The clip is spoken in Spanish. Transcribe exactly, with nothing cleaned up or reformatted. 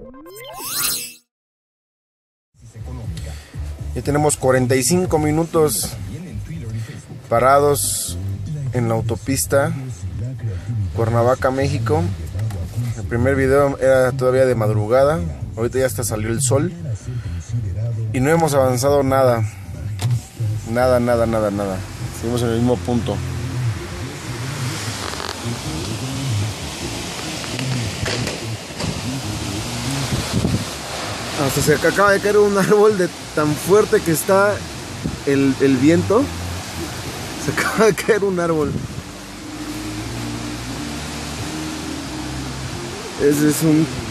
Ya tenemos cuarenta y cinco minutos parados en la autopista Cuernavaca, México. El primer video era todavía de madrugada, ahorita ya hasta salió el sol y no hemos avanzado nada, nada, nada, nada, nada. Seguimos en el mismo punto. Hasta se acaba de caer un árbol de tan fuerte que está el, el viento. Se acaba de caer un árbol. Ese es un